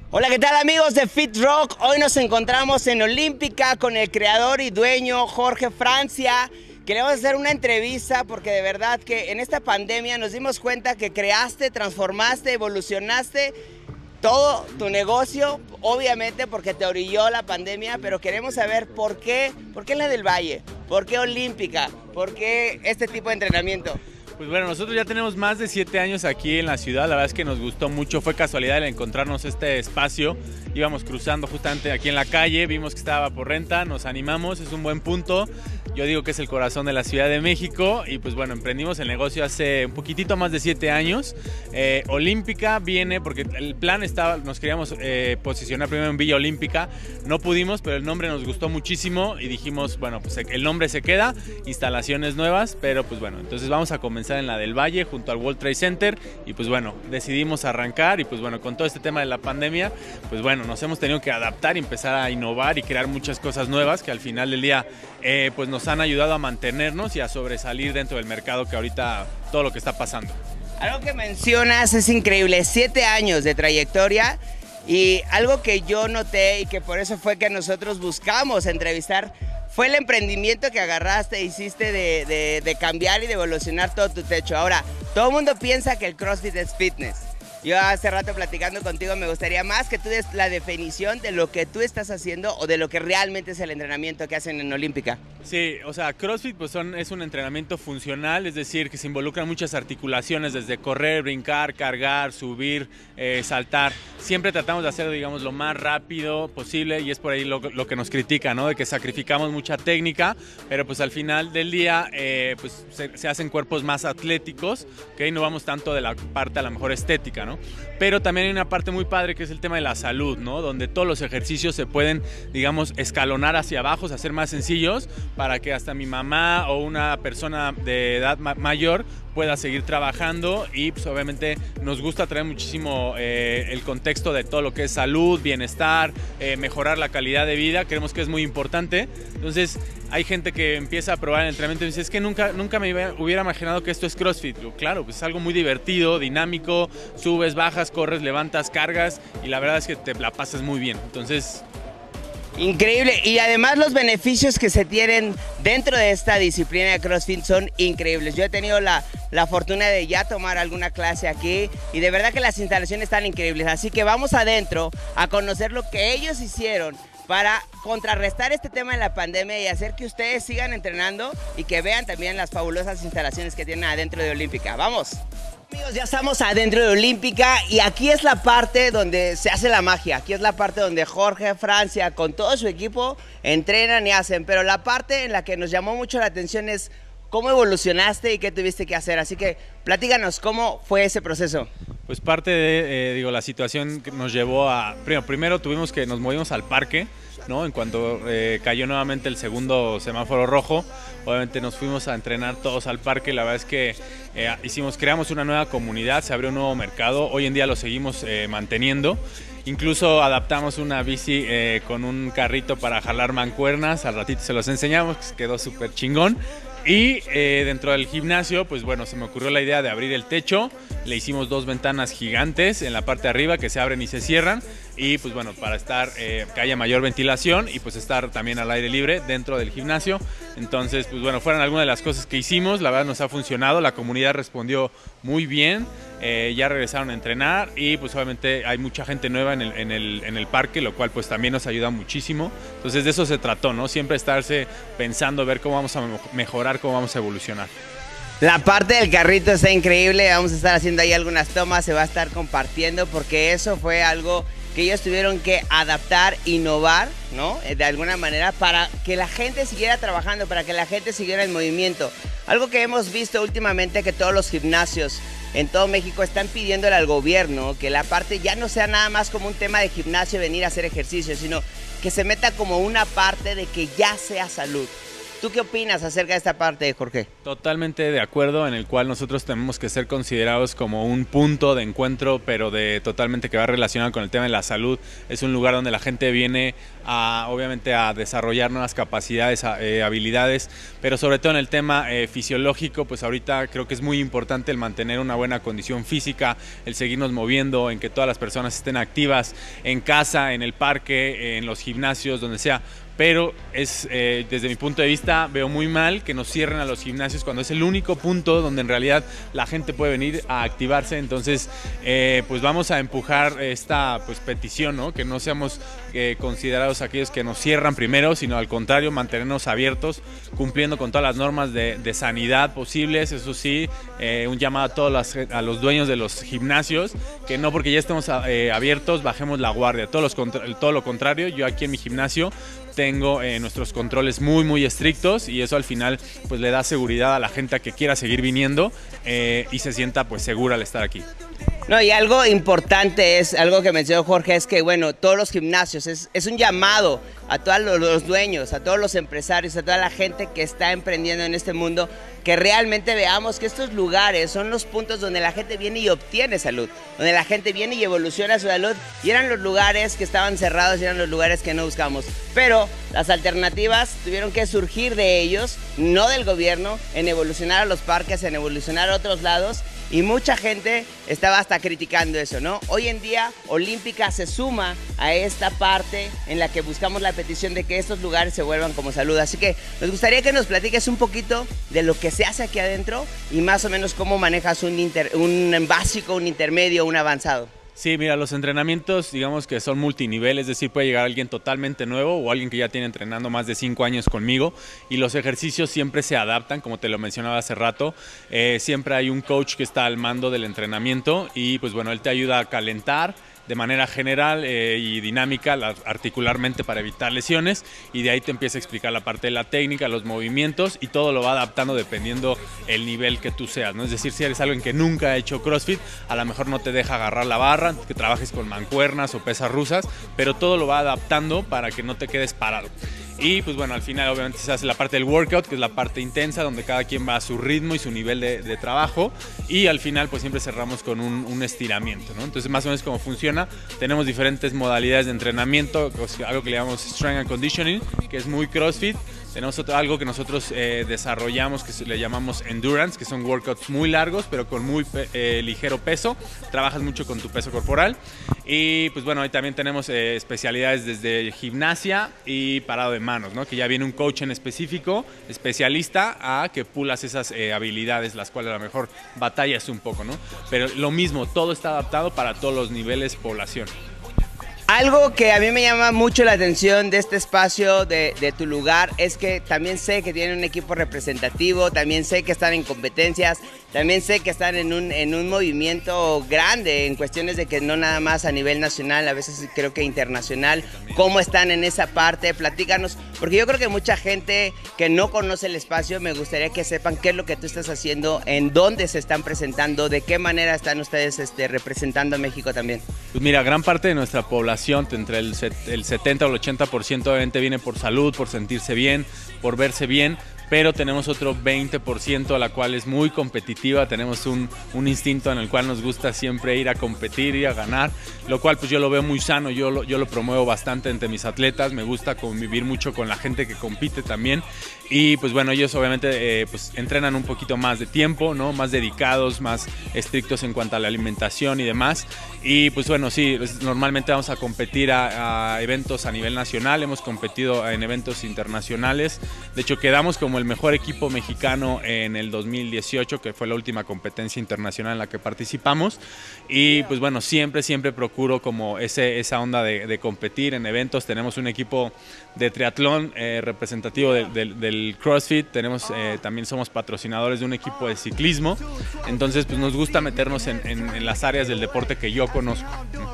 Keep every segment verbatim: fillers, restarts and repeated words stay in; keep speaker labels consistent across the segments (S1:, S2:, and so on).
S1: Hola, ¿qué tal amigos de Fit Rock? Hoy nos encontramos en Olímpica con el creador y dueño Jorge Francia, que le vamos a hacer una entrevista porque de verdad que en esta pandemia nos dimos cuenta que creaste, transformaste, evolucionaste todo tu negocio, obviamente porque te orilló la pandemia, pero queremos saber por qué, por qué la del Valle, por qué Olímpica, por qué este tipo de entrenamiento.
S2: Pues bueno, nosotros ya tenemos más de siete años aquí en la ciudad, la verdad es que nos gustó mucho, fue casualidad el encontrarnos este espacio, íbamos cruzando justamente aquí en la calle, vimos que estaba por renta, nos animamos, es un buen punto, yo digo que es el corazón de la Ciudad de México y pues bueno, emprendimos el negocio hace un poquitito más de siete años, eh, Olímpica viene porque el plan estaba, nos queríamos eh, posicionar primero en Villa Olímpica, no pudimos, pero el nombre nos gustó muchísimo y dijimos, bueno, pues el nombre se queda, instalaciones nuevas, pero pues bueno, entonces vamos a comenzar en la del Valle junto al World Trade Center y pues bueno, decidimos arrancar y pues bueno, con todo este tema de la pandemia, pues bueno, nos hemos tenido que adaptar y empezar a innovar y crear muchas cosas nuevas que al final del día eh, pues nos han ayudado a mantenernos y a sobresalir dentro del mercado que ahorita todo lo que está pasando.
S1: Algo que mencionas es increíble, siete años de trayectoria y algo que yo noté y que por eso fue que nosotros buscamos entrevistar fue el emprendimiento que agarraste, hiciste de, de, de cambiar y de evolucionar todo tu techo. Ahora, todo el mundo piensa que el CrossFit es fitness. Yo hace rato platicando contigo me gustaría más que tú des la definición de lo que tú estás haciendo o de lo que realmente es el entrenamiento que hacen en Olímpica.
S2: Sí, o sea, CrossFit pues son, es un entrenamiento funcional, es decir, que se involucran muchas articulaciones, desde correr, brincar, cargar, subir, eh, saltar. Siempre tratamos de hacerlo, digamos, lo más rápido posible y es por ahí lo, lo que nos critica, ¿no? De que sacrificamos mucha técnica, pero pues al final del día eh, pues se, se hacen cuerpos más atléticos, que no vamos tanto de la parte a lo mejor estética, ¿no? Pero también hay una parte muy padre que es el tema de la salud, ¿no? Donde todos los ejercicios se pueden, digamos, escalonar hacia abajo, hacer más sencillos para que hasta mi mamá o una persona de edad ma mayor pueda seguir trabajando y pues obviamente nos gusta traer muchísimo eh, el contexto de todo lo que es salud, bienestar, eh, mejorar la calidad de vida, creemos que es muy importante. Entonces hay gente que empieza a probar el entrenamiento y dice, es que nunca, nunca me hubiera imaginado que esto es CrossFit. Digo, claro, pues es algo muy divertido, dinámico, subes, bajas, corres, levantas, cargas y la verdad es que te la pasas muy bien. Entonces...
S1: Increíble, y además los beneficios que se tienen dentro de esta disciplina de CrossFit son increíbles. Yo he tenido la, la fortuna de ya tomar alguna clase aquí y de verdad que las instalaciones están increíbles, así que vamos adentro a conocer lo que ellos hicieron para contrarrestar este tema de la pandemia y hacer que ustedes sigan entrenando y que vean también las fabulosas instalaciones que tienen adentro de Olímpica. ¡Vamos! Amigos, ya estamos adentro de Olímpica y aquí es la parte donde se hace la magia. Aquí es la parte donde Jorge Francia con todo su equipo entrenan y hacen. Pero la parte en la que nos llamó mucho la atención es cómo evolucionaste y qué tuviste que hacer. Así que platícanos, ¿cómo fue ese proceso?
S2: Pues parte de, eh, digo, la situación que nos llevó a... Primero, primero tuvimos que nos movimos al parque, ¿no? En cuanto eh, cayó nuevamente el segundo semáforo rojo, obviamente nos fuimos a entrenar todos al parque. La verdad es que eh, hicimos, creamos una nueva comunidad, se abrió un nuevo mercado, hoy en día lo seguimos eh, manteniendo. Incluso adaptamos una bici eh, con un carrito para jalar mancuernas, al ratito se los enseñamos, quedó súper chingón. Y eh, dentro del gimnasio, pues bueno, se me ocurrió la idea de abrir el techo, le hicimos dos ventanas gigantes en la parte de arriba que se abren y se cierran y pues bueno, para estar, eh, que haya mayor ventilación y pues estar también al aire libre dentro del gimnasio. Entonces, pues bueno, fueron algunas de las cosas que hicimos, la verdad nos ha funcionado, la comunidad respondió muy bien, eh, ya regresaron a entrenar y pues obviamente hay mucha gente nueva en el, en, el, en el parque, lo cual pues también nos ayuda muchísimo. Entonces de eso se trató, ¿no? Siempre estarse pensando, ver cómo vamos a mejorar, cómo vamos a evolucionar.
S1: La parte del carrito está increíble, vamos a estar haciendo ahí algunas tomas, se va a estar compartiendo porque eso fue algo que ellos tuvieron que adaptar, innovar, ¿no? De alguna manera para que la gente siguiera trabajando, para que la gente siguiera en movimiento. Algo que hemos visto últimamente que todos los gimnasios en todo México están pidiéndole al gobierno que la parte ya no sea nada más como un tema de gimnasio, venir a hacer ejercicio, sino que se meta como una parte de que ya sea salud. ¿Tú qué opinas acerca de esta parte, Jorge?
S2: Totalmente de acuerdo, en el cual nosotros tenemos que ser considerados como un punto de encuentro, pero de totalmente que va relacionado con el tema de la salud. Es un lugar donde la gente viene a, obviamente, a desarrollar nuevas capacidades, a, eh, habilidades, pero sobre todo en el tema eh, fisiológico, pues ahorita creo que es muy importante el mantener una buena condición física, el seguirnos moviendo, en que todas las personas estén activas en casa, en el parque, en los gimnasios, donde sea. Pero es, eh, desde mi punto de vista, veo muy mal que nos cierren a los gimnasios cuando es el único punto donde en realidad la gente puede venir a activarse. Entonces, eh, pues vamos a empujar esta pues, petición, ¿no? Que no seamos eh, considerados aquellos que nos cierran primero, sino al contrario, mantenernos abiertos, cumpliendo con todas las normas de, de sanidad posibles. Eso sí, eh, un llamado a todos los, a los dueños de los gimnasios, que no porque ya estemos eh, abiertos, bajemos la guardia. Todo, los, todo lo contrario, yo aquí en mi gimnasio tengo eh, nuestros controles muy muy estrictos y eso al final pues le da seguridad a la gente que quiera seguir viniendo eh, y se sienta pues segura al estar aquí.
S1: No, y algo importante es, algo que mencionó Jorge, es que bueno, todos los gimnasios, es, es un llamado a todos los, los dueños, a todos los empresarios, a toda la gente que está emprendiendo en este mundo, que realmente veamos que estos lugares son los puntos donde la gente viene y obtiene salud, donde la gente viene y evoluciona su salud, y eran los lugares que estaban cerrados y eran los lugares que no buscamos. Pero las alternativas tuvieron que surgir de ellos, no del gobierno, en evolucionar a los parques, en evolucionar a otros lados, y mucha gente estaba hasta criticando eso, ¿no? Hoy en día Olímpica se suma a esta parte en la que buscamos la petición de que estos lugares se vuelvan como salud. Así que nos gustaría que nos platiques un poquito de lo que se hace aquí adentro y más o menos cómo manejas un, inter, un básico, un intermedio, un avanzado.
S2: Sí, mira, los entrenamientos digamos que son multinivel, es decir, puede llegar alguien totalmente nuevo o alguien que ya tiene entrenando más de cinco años conmigo, y los ejercicios siempre se adaptan, como te lo mencionaba hace rato. Eh, siempre hay un coach que está al mando del entrenamiento y pues bueno, él te ayuda a calentar de manera general eh, y dinámica, articularmente, para evitar lesiones, y de ahí te empieza a explicar la parte de la técnica, los movimientos, y todo lo va adaptando dependiendo el nivel que tú seas, ¿no? Es decir, si eres alguien que nunca ha hecho CrossFit, a lo mejor no te deja agarrar la barra, que trabajes con mancuernas o pesas rusas, pero todo lo va adaptando para que no te quedes parado. Y pues bueno, al final obviamente se hace la parte del workout, que es la parte intensa, donde cada quien va a su ritmo y su nivel de, de trabajo, y al final pues siempre cerramos con un, un estiramiento, ¿no? Entonces más o menos cómo funciona, tenemos diferentes modalidades de entrenamiento, algo que le llamamos Strength and Conditioning, que es muy CrossFit. Tenemos otro, algo que nosotros eh, desarrollamos que le llamamos Endurance, que son workouts muy largos pero con muy eh, ligero peso, trabajas mucho con tu peso corporal. Y pues bueno, ahí también tenemos eh, especialidades desde gimnasia y parado de manos, ¿no? Que ya viene un coach en específico, especialista, a que pulas esas eh, habilidades, las cuales a lo mejor batallas un poco, ¿no? Pero lo mismo, todo está adaptado para todos los niveles población.
S1: Algo que a mí me llama mucho la atención de este espacio, de, de tu lugar, es que también sé que tienen un equipo representativo, también sé que están en competencias, también sé que están en un, en un movimiento grande en cuestiones de que no nada más a nivel nacional, a veces creo que internacional. ¿Cómo están en esa parte? Platícanos, porque yo creo que mucha gente que no conoce el espacio, me gustaría que sepan qué es lo que tú estás haciendo, en dónde se están presentando, de qué manera están ustedes este, representando a México también.
S2: Pues mira, gran parte de nuestra población, entre el, el setenta o el ochenta por ciento obviamente viene por salud, por sentirse bien, por verse bien, pero tenemos otro veinte por ciento a la cual es muy competitiva, tenemos un, un instinto en el cual nos gusta siempre ir a competir y a ganar, lo cual pues yo lo veo muy sano, yo lo, yo lo promuevo bastante entre mis atletas, me gusta convivir mucho con la gente que compite también, y pues bueno, ellos obviamente eh, pues entrenan un poquito más de tiempo, ¿no? Más dedicados, más estrictos en cuanto a la alimentación y demás, y pues bueno, sí, pues, normalmente vamos a competir a, a eventos a nivel nacional, hemos competido en eventos internacionales, de hecho quedamos como el mejor equipo mexicano en el dos mil dieciocho, que fue la última competencia internacional en la que participamos, y pues bueno, siempre, siempre procuro como ese, esa onda de, de competir en eventos. Tenemos un equipo de triatlón eh, representativo de, de, del CrossFit, tenemos, eh, también somos patrocinadores de un equipo de ciclismo, entonces pues nos gusta meternos en, en, en las áreas del deporte que yo conozco.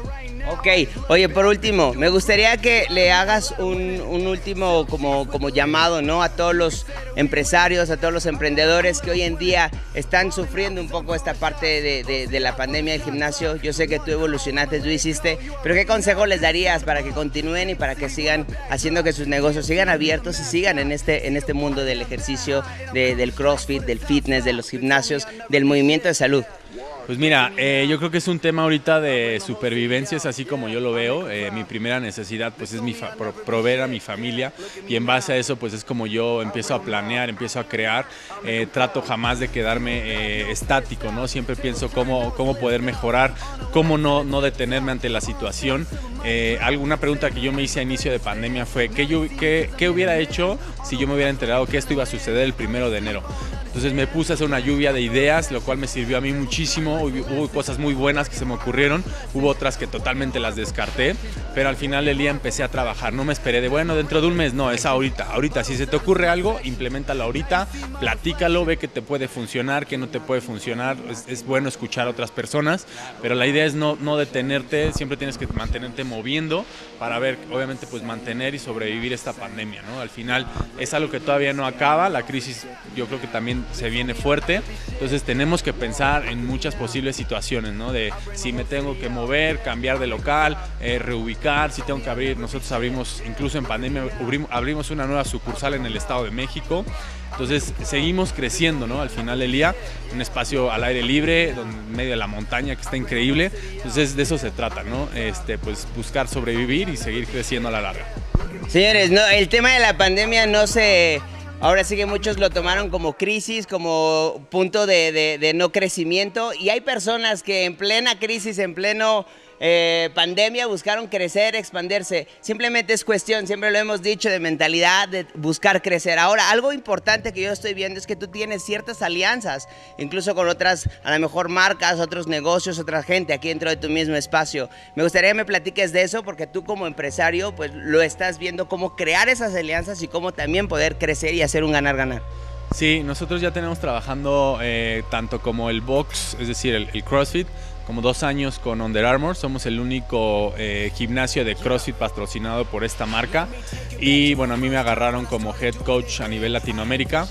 S1: Ok, oye, por último, me gustaría que le hagas un, un último como, como llamado, ¿no? A todos los empresarios, a todos los emprendedores que hoy en día están sufriendo un poco esta parte de, de, de la pandemia del gimnasio. Yo sé que tú evolucionaste, tú hiciste, pero ¿qué consejo les darías para que continúen y para que sigan haciendo que sus negocios sigan abiertos y sigan en este, en este mundo del ejercicio, de, del CrossFit, del fitness, de los gimnasios, del movimiento de salud?
S2: Pues mira, eh, yo creo que es un tema ahorita de supervivencia, es así como yo lo veo. Eh, mi primera necesidad pues es mi fa pro proveer a mi familia, y en base a eso pues es como yo empiezo a planear, empiezo a crear. Eh, trato jamás de quedarme eh, estático, ¿no? Siempre pienso cómo, cómo poder mejorar, cómo no, no detenerme ante la situación. Eh, alguna pregunta que yo me hice a inicio de pandemia fue ¿qué, yo, qué, qué hubiera hecho si yo me hubiera enterado que esto iba a suceder el primero de enero? Entonces me puse a hacer una lluvia de ideas, lo cual me sirvió a mí muchísimo. Hubo cosas muy buenas que se me ocurrieron, hubo otras que totalmente las descarté, pero al final del día empecé a trabajar. No me esperé de, bueno, dentro de un mes, no, es ahorita. Ahorita, si se te ocurre algo, implementalo ahorita, platícalo, ve que te puede funcionar, que no te puede funcionar. Es, es bueno escuchar a otras personas, pero la idea es no, no detenerte, siempre tienes que mantenerte moviendo para ver, obviamente, pues mantener y sobrevivir esta pandemia, ¿no? Al final es algo que todavía no acaba, la crisis yo creo que también se viene fuerte, entonces tenemos que pensar en muchas posibles situaciones, ¿no? De si me tengo que mover, cambiar de local, eh, reubicar, si tengo que abrir. Nosotros abrimos, incluso en pandemia, abrimos, abrimos una nueva sucursal en el Estado de México. Entonces seguimos creciendo, ¿no? Al final del día, un espacio al aire libre, en medio de la montaña, que está increíble. Entonces de eso se trata, ¿no? Este, pues buscar sobrevivir y seguir creciendo a la larga.
S1: Señores, no, el tema de la pandemia no se... Ahora sí que muchos lo tomaron como crisis, como punto de, de, de no crecimiento, y hay personas que en plena crisis, en pleno eh, pandemia buscaron crecer, expandirse. Simplemente es cuestión, siempre lo hemos dicho, de mentalidad, de buscar crecer. Ahora, algo importante que yo estoy viendo es que tú tienes ciertas alianzas, incluso con otras, a lo mejor marcas, otros negocios, otra gente aquí dentro de tu mismo espacio. Me gustaría que me platiques de eso, porque tú como empresario pues lo estás viendo, cómo crear esas alianzas y cómo también poder crecer y hacer un ganar-ganar.
S2: Sí, nosotros ya tenemos trabajando eh, tanto como el box, es decir, el, el CrossFit, como dos años con Under Armour. Somos el único eh, gimnasio de CrossFit patrocinado por esta marca, y bueno, a mí me agarraron como head coach a nivel Latinoamérica,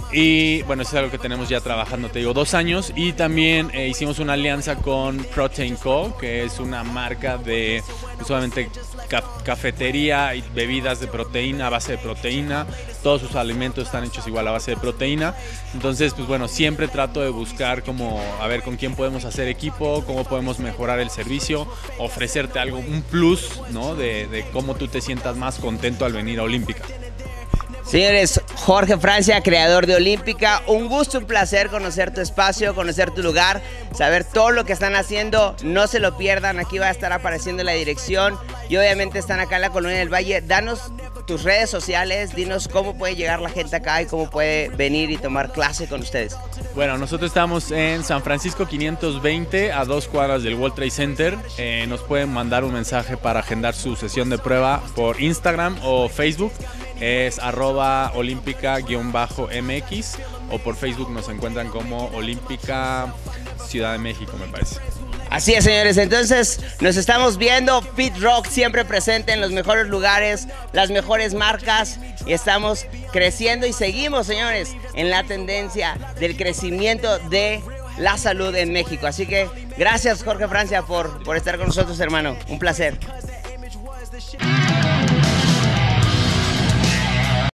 S2: y bueno, eso es algo que tenemos ya trabajando, te digo, dos años. Y también eh, hicimos una alianza con Protein Co, que es una marca de solamente ca cafetería y bebidas de proteína, a base de proteína. Todos sus alimentos están hechos igual a base de proteína. Entonces, pues bueno, siempre trato de buscar como a ver con quién podemos hacer equipo, cómo podemos mejorar el servicio, ofrecerte algo, un plus, ¿no? De, de cómo tú te sientas más contento al venir a Olímpica.
S1: Señores, Jorge Francia, creador de Olímpica, un gusto, un placer conocer tu espacio, conocer tu lugar, saber todo lo que están haciendo. No se lo pierdan, aquí va a estar apareciendo la dirección, y obviamente están acá en la Colonia del Valle. Danos tus redes sociales, dinos cómo puede llegar la gente acá y cómo puede venir y tomar clase con ustedes.
S2: Bueno, nosotros estamos en San Francisco quinientos veinte, a dos cuadras del World Trade Center. Eh, nos pueden mandar un mensaje para agendar su sesión de prueba por Instagram o Facebook. Es arroba olímpica-mx, o por Facebook nos encuentran como Olímpica Ciudad de México, me parece.
S1: Así es, señores, entonces nos estamos viendo. Fit Rock siempre presente en los mejores lugares, las mejores marcas, y estamos creciendo y seguimos, señores, en la tendencia del crecimiento de la salud en México. Así que gracias, Jorge Francia, por, por estar con nosotros, hermano. Un placer.